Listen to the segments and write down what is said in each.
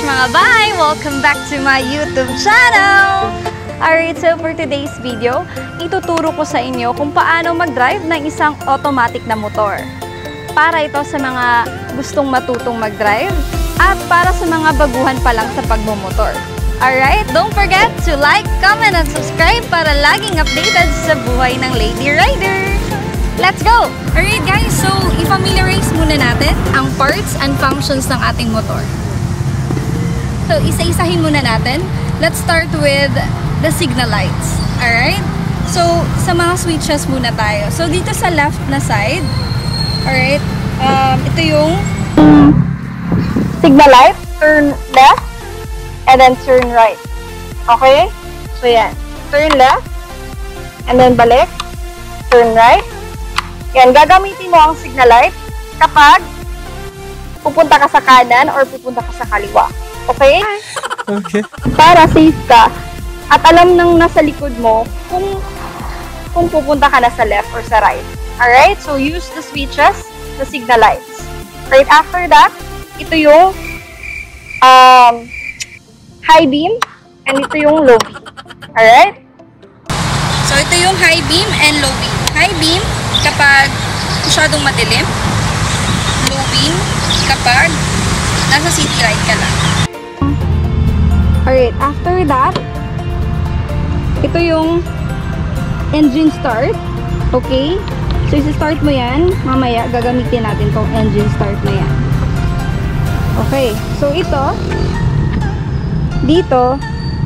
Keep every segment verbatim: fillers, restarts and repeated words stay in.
mga bay! Welcome back to my YouTube channel! Alright, so for today's video, ituturo ko sa inyo kung paano mag-drive ng isang automatic na motor. Para ito sa mga gustong matutong mag-drive at para sa mga baguhan pa lang sa pagmumotor. Alright, don't forget to like, comment, and subscribe para laging updated sa buhay ng Lady Rider! Let's go! Alright guys, so i-familiarize muna natin ang parts and functions ng ating motor. So isa-isahin muna natin. Let's start with the signal lights. Alright? So sa mga switches muna tayo. So dito sa left na side, alright, um, ito yung signal light, turn left, and then turn right. Okay? So yan, turn left, and then balik, turn right. Yan, gagamitin mo ang signal light kapag pupunta ka sa kanan or pupunta ka sa kaliwa. Okay? Okay. Para safe ka at alam ng nasa likod mo kung kung pupunta ka na sa left or sa right. Alright? So, use the switches, the signal lights. Right after that, ito yung um, high beam and ito yung low beam. Alright? So, ito yung high beam and low beam. High beam kapag masyadong madilim, low beam kapag nasa city light ka lang. Alright, after that, ito yung engine start. Okay? So, isi-start mo yan. Mamaya, gagamitin natin tong engine start na yan. Okay. So, ito, dito,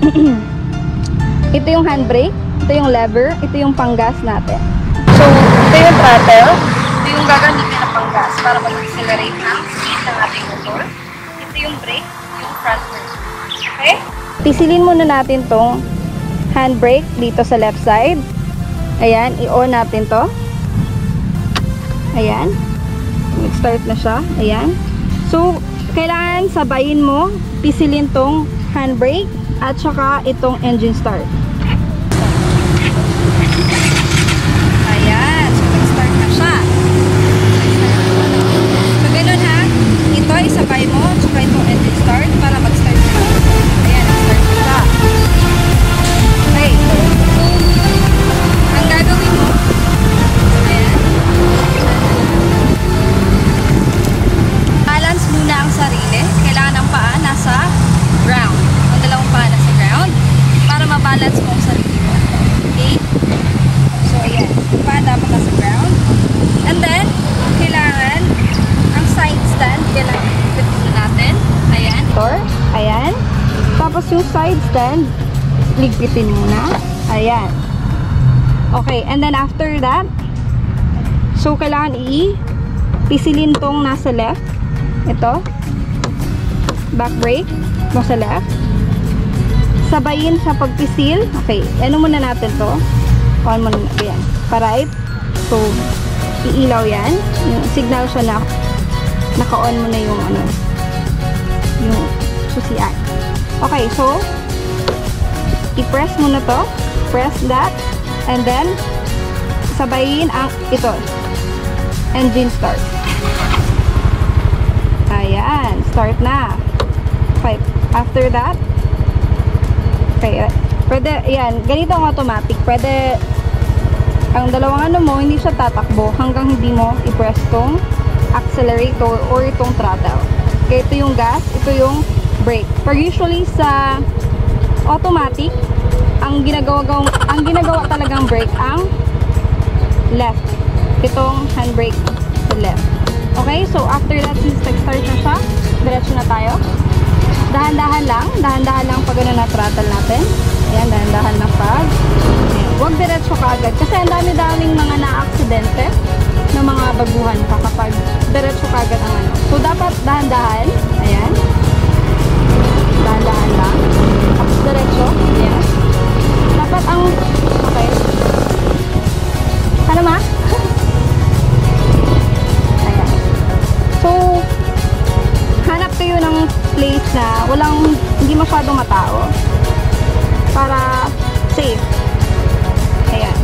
ito yung handbrake, ito yung lever, ito yung panggas natin. So, ito yung throttle. Ito yung gagamitin na panggas para mag-accelerate ang speed ng ating motor. Ito yung brake, yung front brake. Okay? Pisilin muna natin tong handbrake dito sa left side. Ayan, i-on natin to. Ayan. Mag-start na siya. Ayan. So, kailangan sabayin mo, pisilin tong handbrake at saka itong engine start. Isabay mo, tsaka itong engine start para mag-start na. Ayan, nag-start na siya. Okay. So, ang gagawin mo, ayan, balance muna ang sarili. Kailangan ang paa nasa ground. Ang dalawang paa nasa ground para mabalance mo ang sarili mo. Okay? So, ayan. Yung paa dapat nasa ground. And then, kailangan ang side stand, kailangan natin. Ayan. Ayan. Tapos yung side stand, ligpitin muna. Ayan. Okay. And then after that, so kailangan i-pisilin tong nasa left. Ito. Back brake. Nasa left. Sabayin sa pagpisil. Okay. Ano muna natin to? On muna. Ayan. Pa-right. So, iilaw yan. Yung signal siya na naka-on mo na yung ano, yung susian. Okay, so i-press mo na to, press that, and then sabayin ang ito, engine start. Ayan, start na. Okay, after that, okay, pwede, ayan, ganito ang automatic, pwede ang dalawang ano mo, hindi siya tatakbo hanggang hindi mo i-press tong accelerator or itong throttle. Okay, ito yung gas, ito yung brake. Pero usually sa automatic, ang ginagawa ang ginagawa talagang brake ang left. Itong handbrake sa left. Okay, so after that, since nag-start na siya, diretso na tayo. Dahan-dahan lang, dahan-dahan lang pag ano na throttle natin. Ayan, dahan-dahan lang pag. Ayan. Huwag diretso ka agad kasi ang dami-daming mga na-aksidente ng mga baguhan pa kapag diretso ka agad ang ano. So, dapat dahan-dahan. Ayan. Dahan-dahan lang. Tapos diretso. Ayan. Dapat ang... Okay. Ano ma? Ayan. So, hanap kayo ng place na walang, hindi masyadong matao. Para safe. Ayan.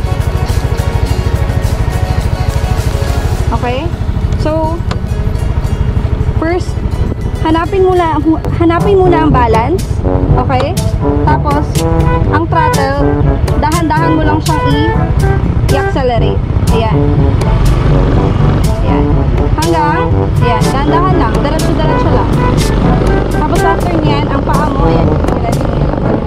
Okay? So, first, hanapin muna, hanapin muna ang balance. Okay? Tapos, ang throttle, dahan-dahan mo lang siyang i-accelerate. Ayan. Ayan. Hanggang, ayan, dahan-dahan lang. Diretso-diretso lang. Tapos after nyan, ang paa mo, ayan, ready mo na lang.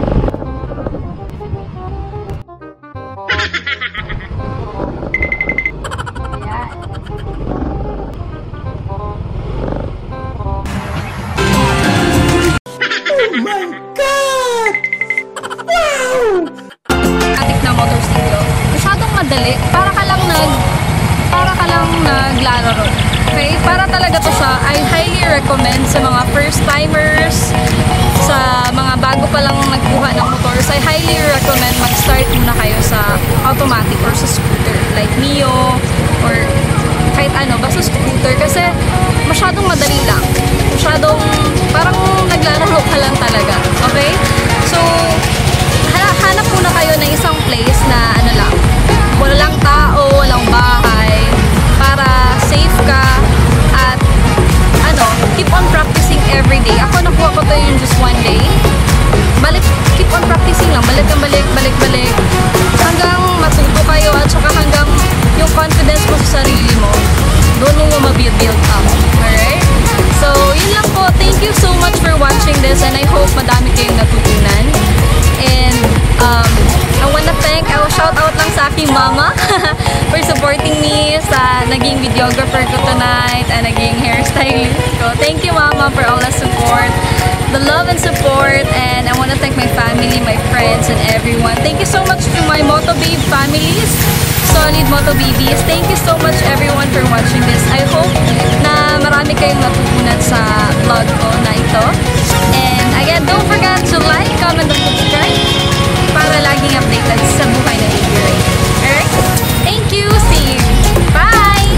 Madali, para ka lang nag para ka lang naglalaro. Okay? Para talaga to siya, I highly recommend sa mga first timers, sa mga bago pa lang nagkuha ng motors, I highly recommend mag-start muna kayo sa automatic or sa scooter like Mio or kahit ano, basta scooter kasi masyadong madali lang. Masyadong parang naglalaro ka lang talaga. Okay? So, hanap muna kayo ng isang place na ano lang, wala lang tao, walang bahay, para safe ka at ano, keep on practicing every day. Ako nakuha ko to yung just one day. Balik, keep on practicing lang, balik ang balik, balik, balik hanggang matuto kayo at saka hanggang yung confidence mo sa sarili mo doon mo mabuild up. Alright? So, yun lang po. Thank you so much for watching this and I hope madami kayong natutunan. And um, I wanna thank, I will shout out lang sa aking mama for supporting me sa naging videographer ko tonight and naging hairstylist ko. Thank you mama for all the support, the love and support, and I wanna thank my family, my friends, and everyone. Thank you so much to my Motobabe families, solid Motobabies. Thank you so much everyone for watching this. I hope na marami kayong natutunan sa vlog ko na ito. And again, don't forget to like, comment, and subscribe para laging updated sa buhay na A B Ride. Alright? Thank you! See you! Bye!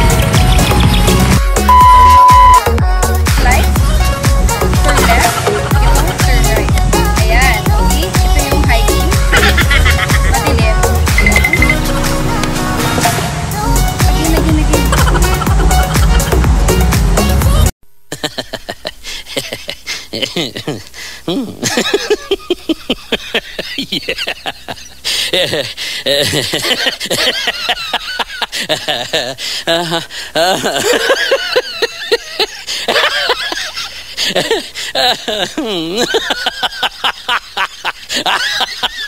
Lights. Turn left. Ito, turn right. Ayan. Okay? Ito yung hiking. Madilim. Again, again, again. Yeah.